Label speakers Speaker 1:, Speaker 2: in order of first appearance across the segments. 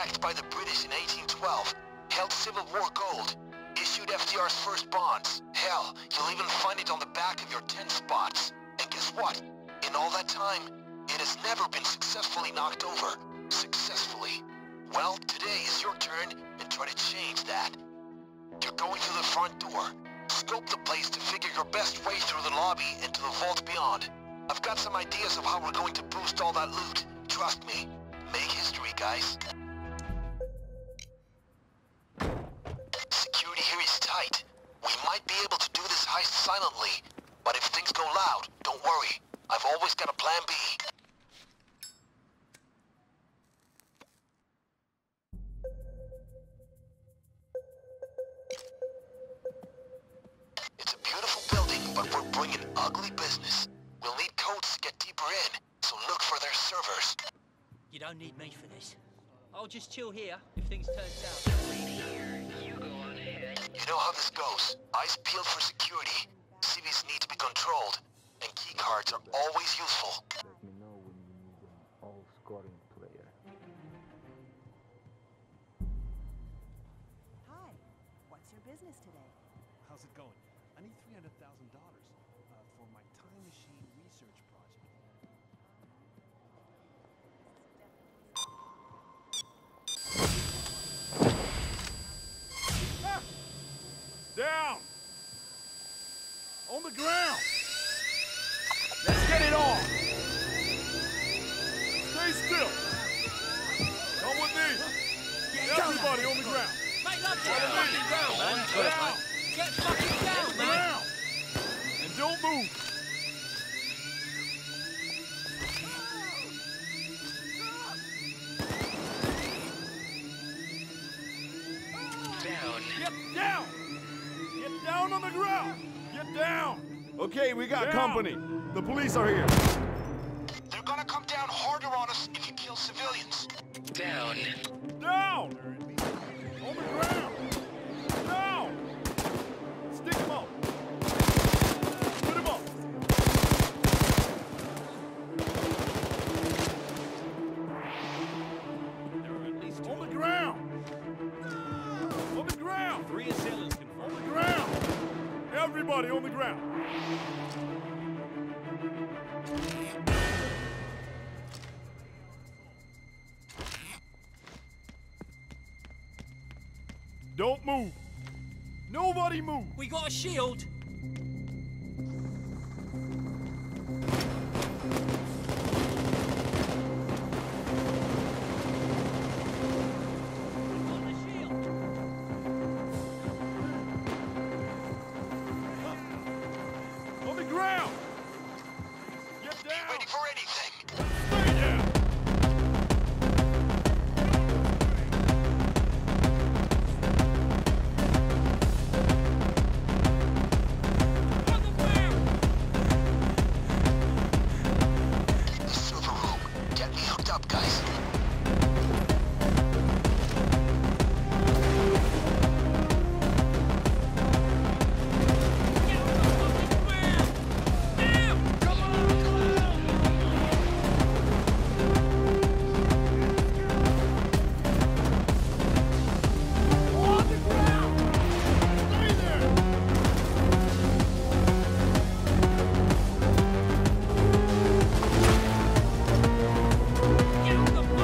Speaker 1: sacked by the British in 1812, held Civil War gold, issued FDR's first bonds. Hell, you'll even find it on the back of your tent spots. And guess what? In all that time, it has never been successfully knocked over. Successfully. Well, today is your turn, and try to change that. You're going through the front door. Scope the place to figure your best way through the lobby and to the vault beyond. I've got some ideas of how we're going to boost all that loot. Trust me. Make history, guys. Security here is tight. We might be able to do this heist silently, but if things go loud, don't worry. I've always got a plan B. It's a beautiful building, but we're bringing ugly business. We'll need codes to get deeper in, so look for their servers.
Speaker 2: You don't need me for this. I'll just chill here if things turn south.
Speaker 3: You go on ahead.
Speaker 1: You know how this goes. Eyes peeled for security. CVs need to be controlled, and keycards are always useful.
Speaker 4: Let me know when you need an all-scoring player.
Speaker 5: Hi. What's your business today?
Speaker 6: How's it going? I need $300,000 for my time machine research project.
Speaker 7: Down! On the ground! Let's get it on! Stay still! Come with me! Everybody on the ground!
Speaker 2: Make love to
Speaker 7: Follow
Speaker 2: the
Speaker 7: me!
Speaker 2: fucking ground, man!
Speaker 7: Down!
Speaker 2: Get fucking down, man!
Speaker 7: Down! And don't move!
Speaker 3: Down.
Speaker 7: Get down! Get down on the ground! Get down! Okay, we got company. The police are here.
Speaker 1: They're gonna come down harder on us if you kill civilians.
Speaker 3: Down.
Speaker 7: Down! On the ground! Down! Stick him up! Put him up!
Speaker 6: There are at least
Speaker 7: On the ground! On the ground!
Speaker 6: 3 assailants confirmed.
Speaker 7: On the ground! Everybody on the ground! Don't move! Nobody move!
Speaker 2: We got a shield!
Speaker 7: On the ground! Get
Speaker 1: Be
Speaker 7: down!
Speaker 1: ready for anything.
Speaker 7: Stay down!
Speaker 1: The server room. Get me hooked up, guys.
Speaker 2: Get on the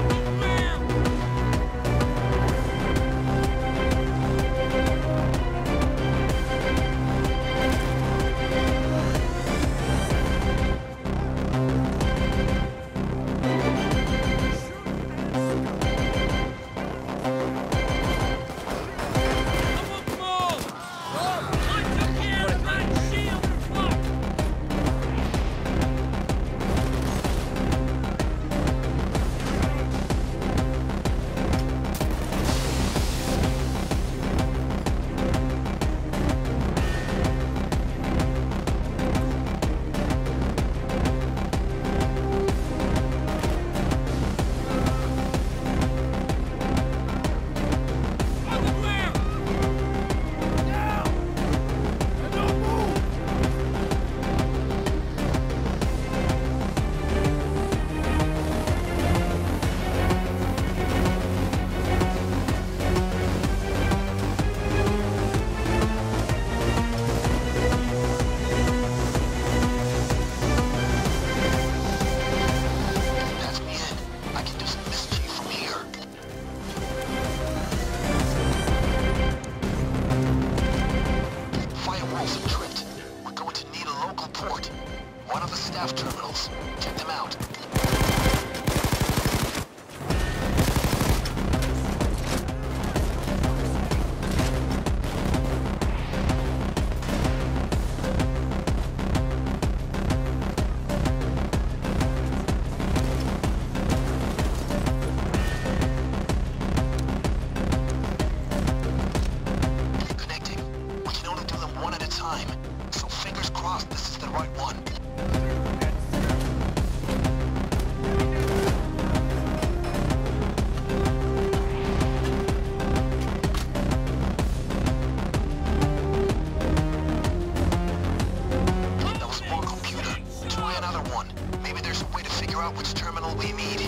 Speaker 1: we need.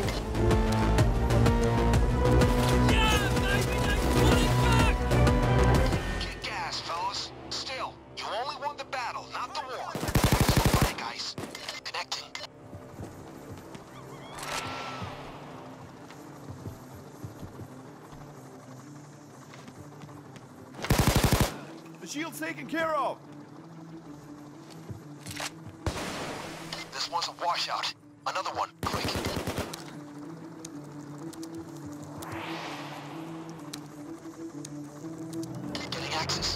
Speaker 2: Yeah, baby, that's pulling back!
Speaker 1: Get gas, fellas. Still, you only won the battle, not the war. Thanks for playing, guys. Connecting.
Speaker 7: The shield's taken care of.
Speaker 1: This one's a washout. Another one, quick. Getting access.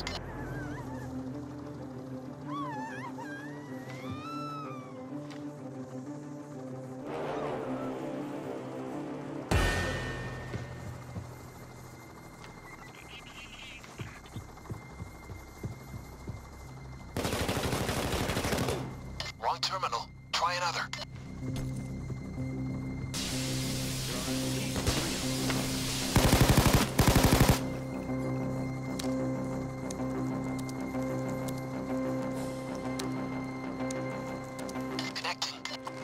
Speaker 1: Wrong terminal. Try another. Connecting.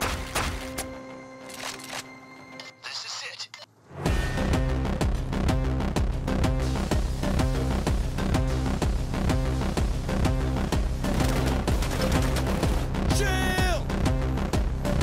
Speaker 1: This is it.
Speaker 7: Shield!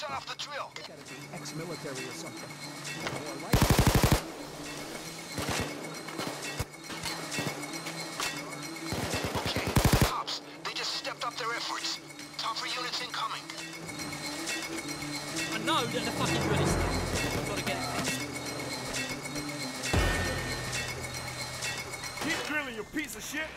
Speaker 1: shut off the drill.
Speaker 8: Gotta be ex-military or something. More like
Speaker 1: Okay, the cops. They just stepped up their efforts. Tougher units incoming.
Speaker 2: I know that the fucking drill is stuck. I've got to get it fixed.
Speaker 7: Keep drilling, you piece of shit!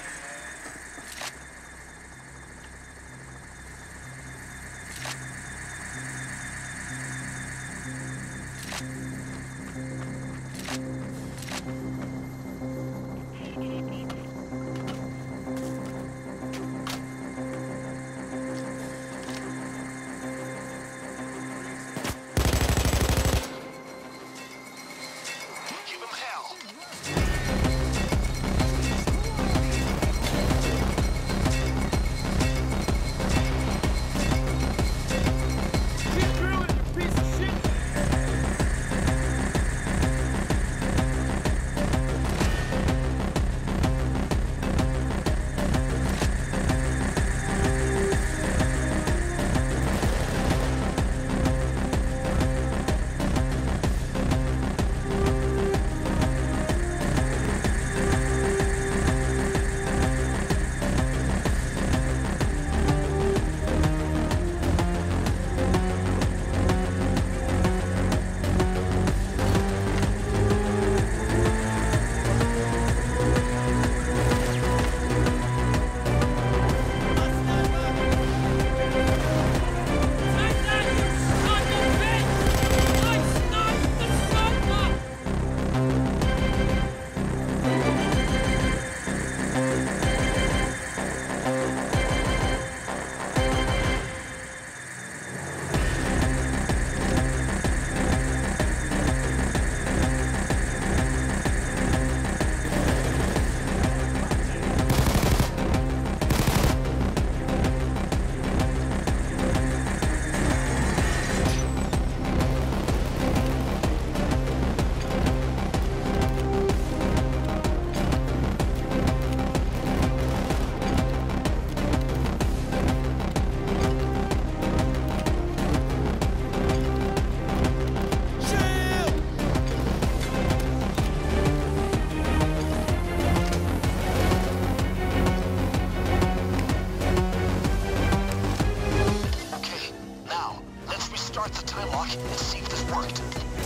Speaker 1: Give him hell.
Speaker 7: Keep drilling, you piece of shit!
Speaker 2: Take that, you son of a bitch! I sniped the sniper!
Speaker 1: Okay, now, let's restart the time lock and see if this worked.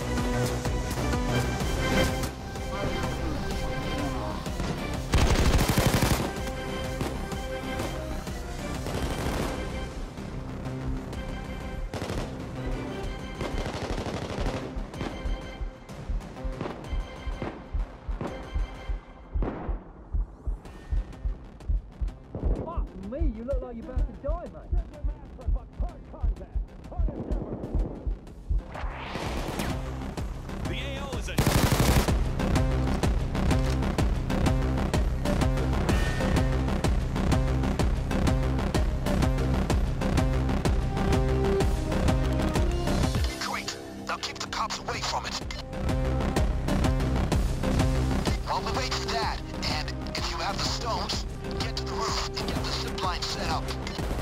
Speaker 2: Fuck me, you look like you're about to die, mate.
Speaker 7: The AO is a...
Speaker 1: Great. Now keep the cops away from it. While we wait for that, and if you have the stones, get to the roof and get the zip line set up.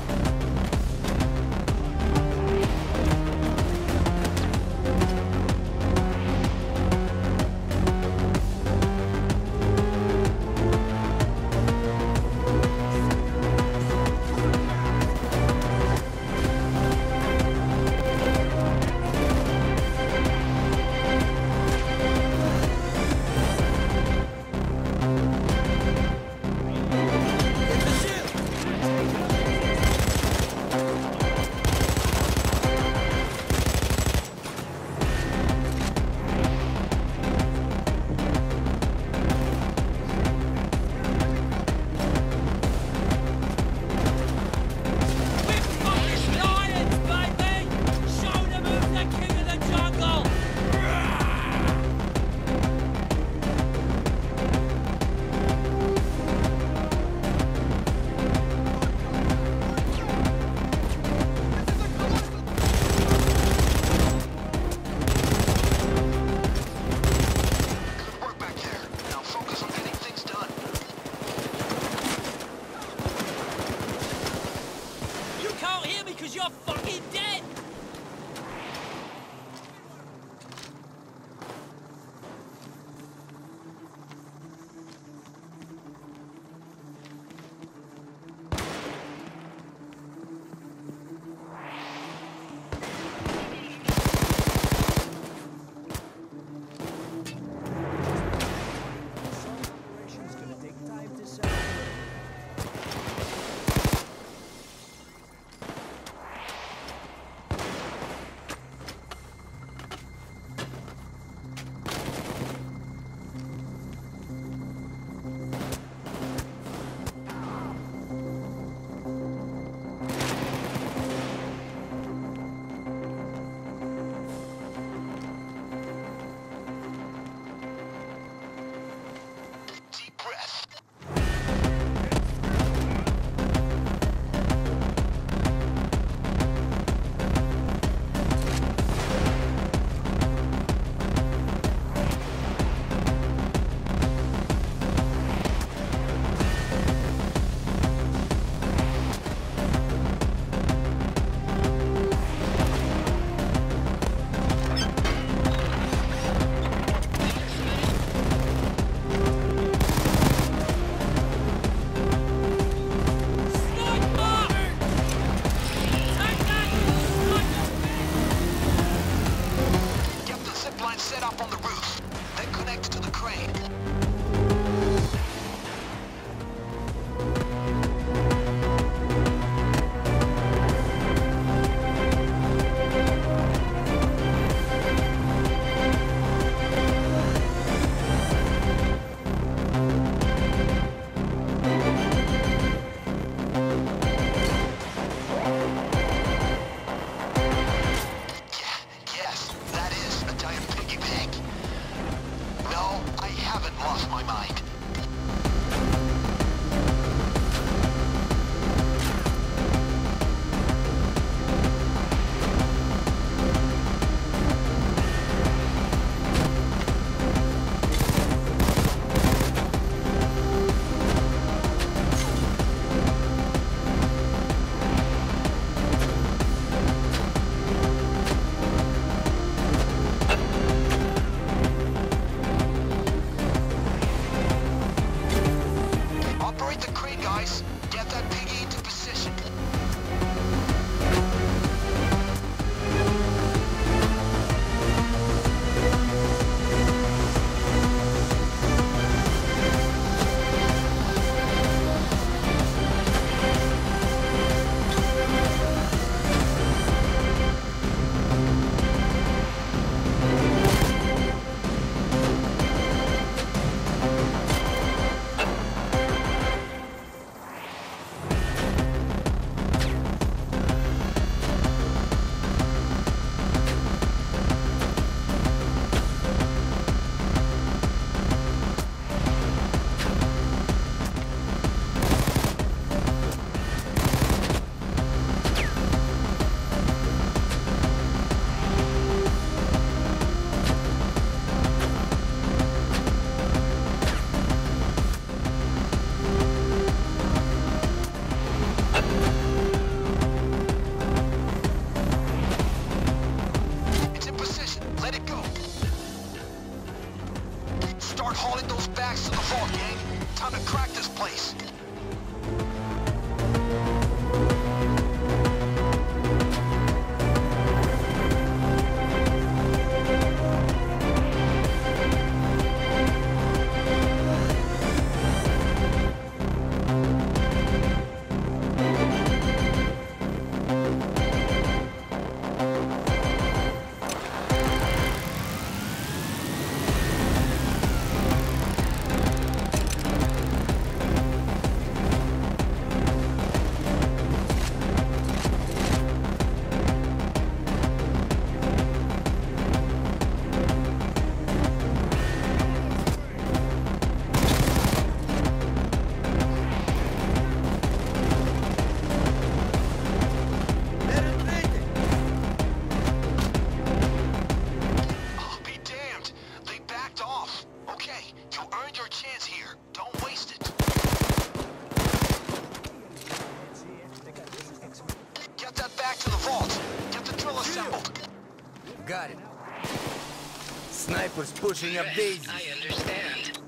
Speaker 9: Got it. Snipers pushing up daisies.
Speaker 3: I understand.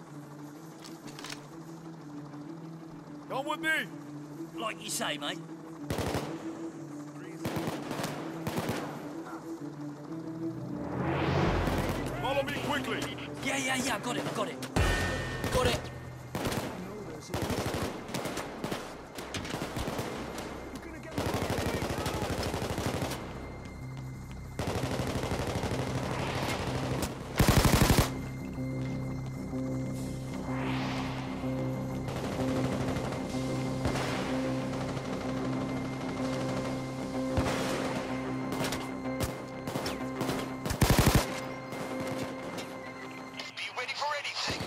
Speaker 7: Come with me.
Speaker 2: Like you say, mate.
Speaker 7: Follow me quickly.
Speaker 2: Yeah, I got it. Got it.
Speaker 1: Be ready for anything.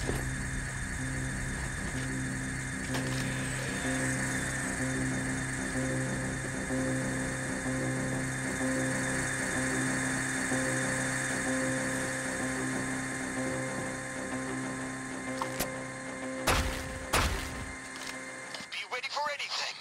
Speaker 1: Be ready for anything.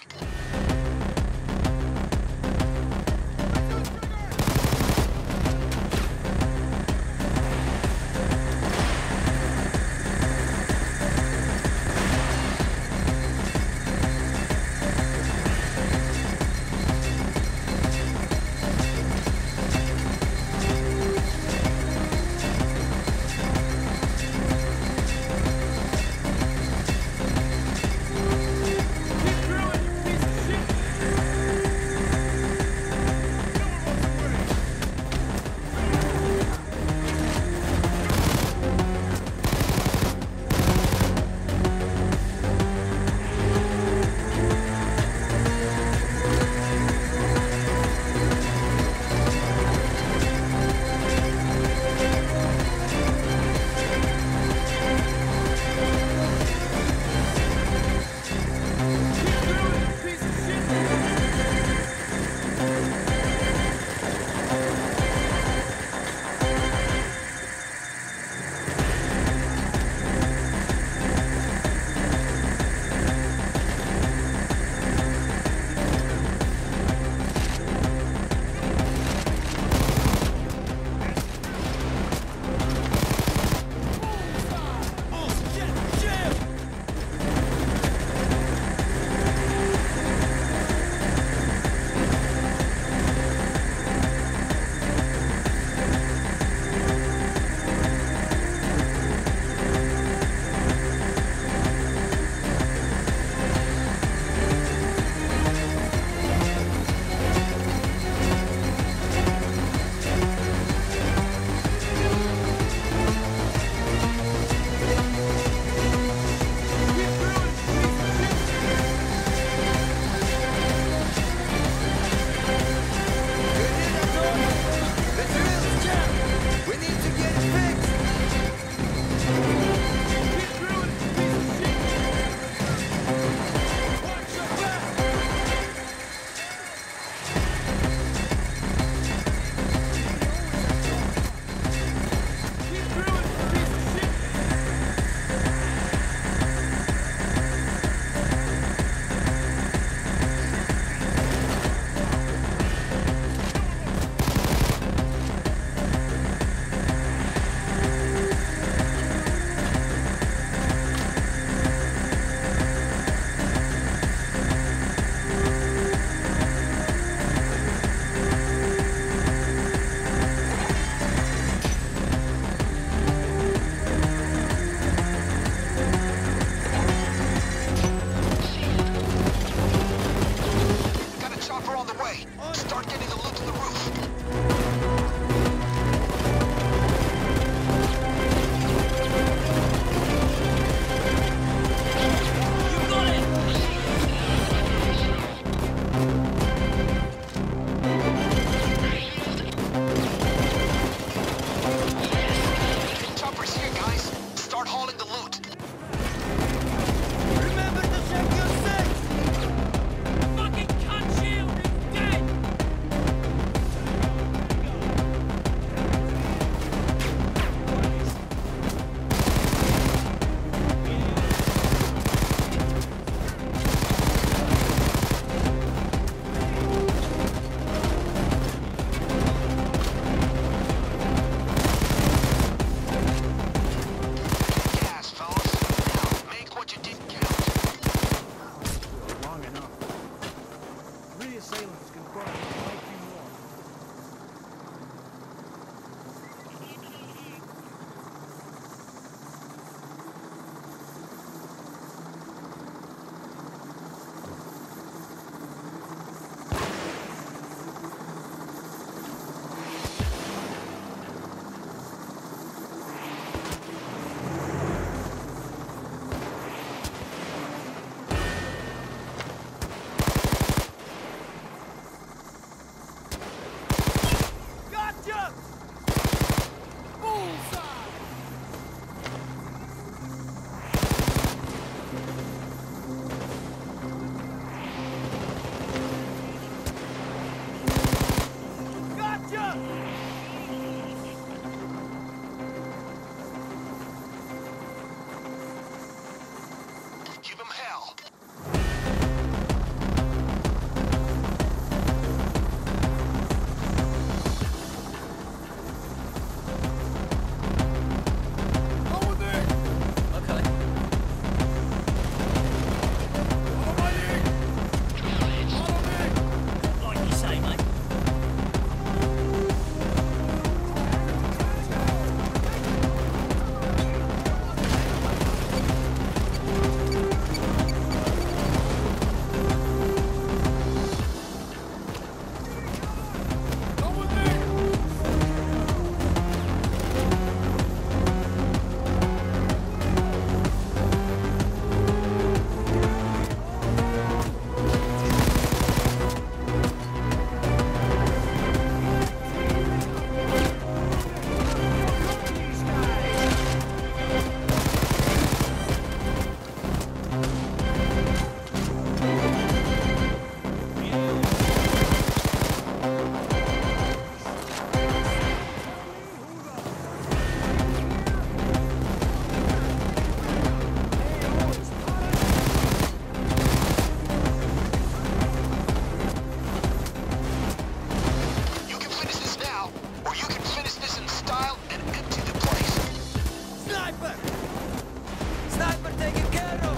Speaker 9: Sniper! Sniper taken care of!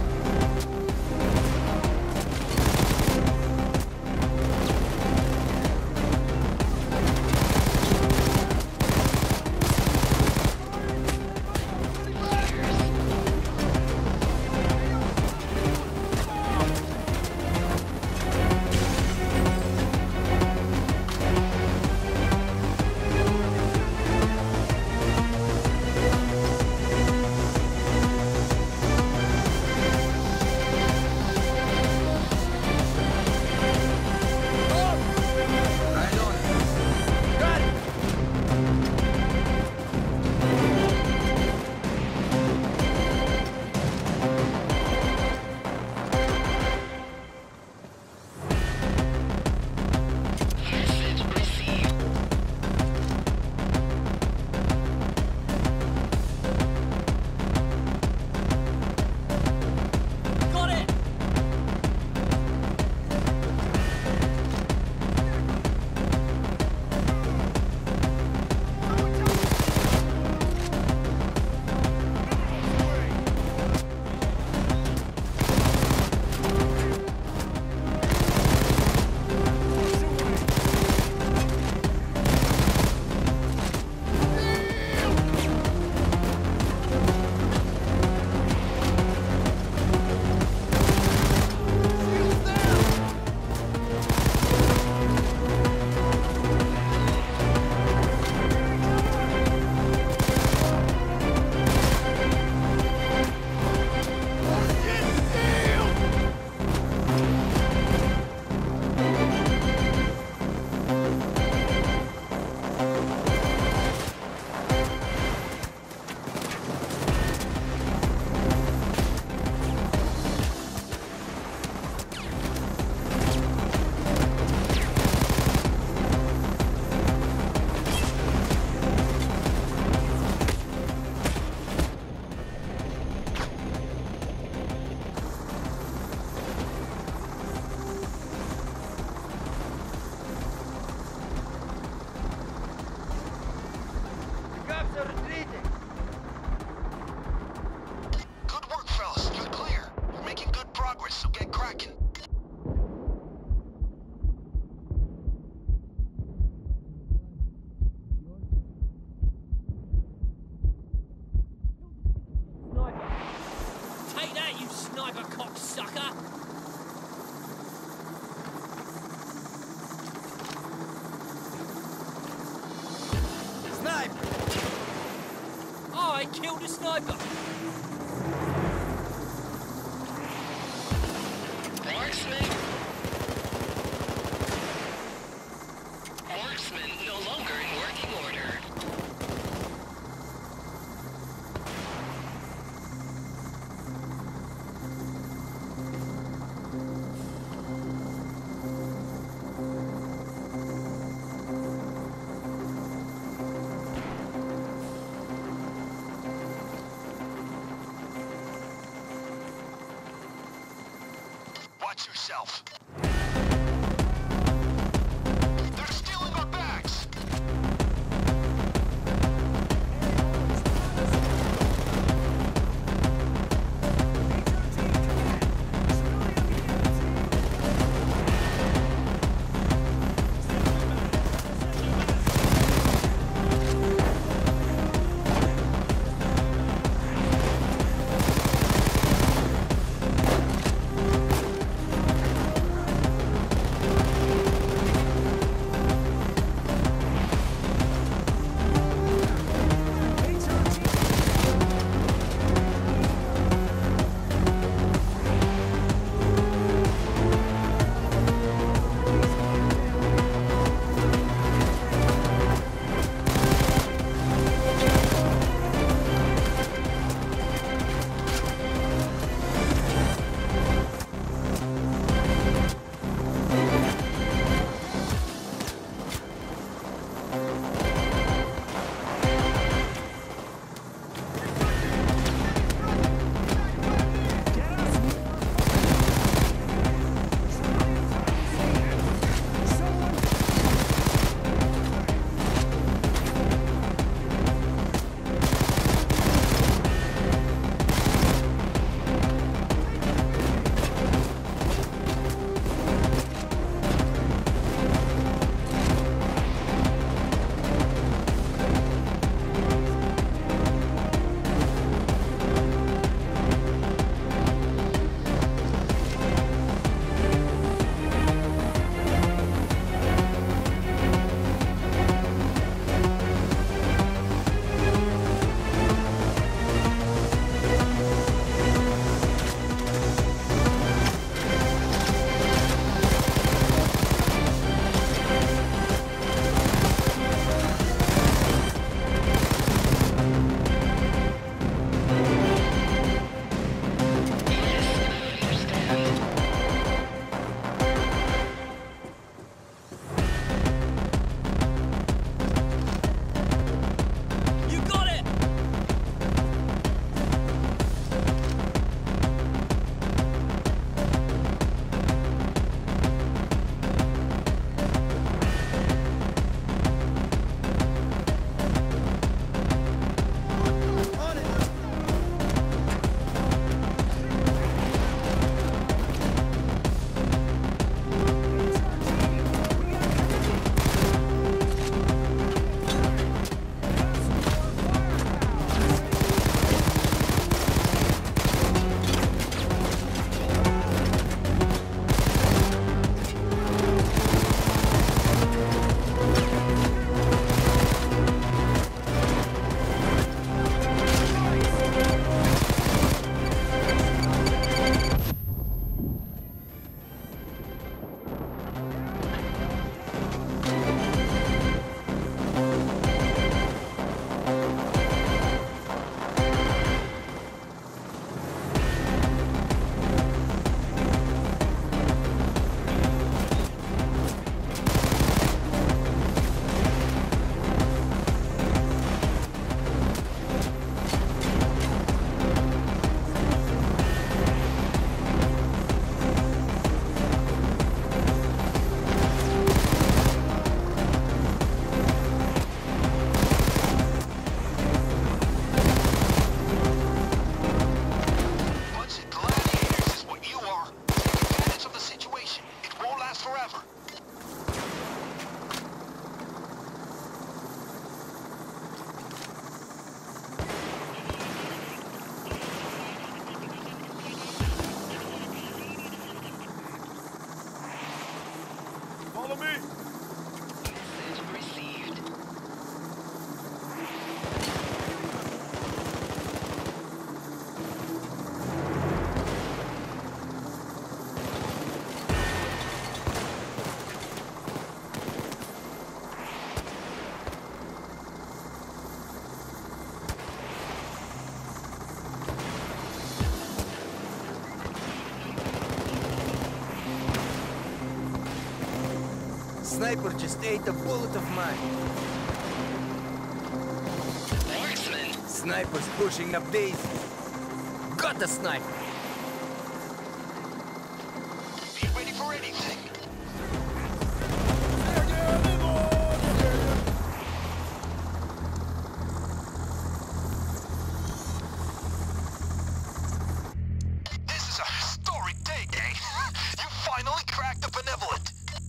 Speaker 1: Good work, fellas. You're clear. You're making good progress, so get cracking.
Speaker 2: Take that, you sniper cocksucker!
Speaker 9: Sniper!
Speaker 2: I killed a sniper!
Speaker 3: Marksman? Marksman no longer in working order.
Speaker 1: Watch yourself. They're stealing our bags!
Speaker 9: Sniper just ate a bullet of mine.
Speaker 3: Marksman.
Speaker 9: Sniper's pushing up daisies. Got the sniper.
Speaker 1: Be ready for anything. This is a historic day, eh? You finally cracked the benevolent.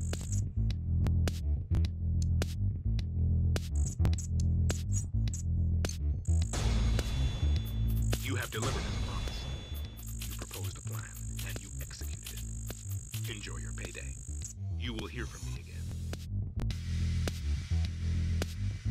Speaker 10: You have delivered as promised. You proposed a plan, and you executed it. Enjoy your payday. You will hear from me again.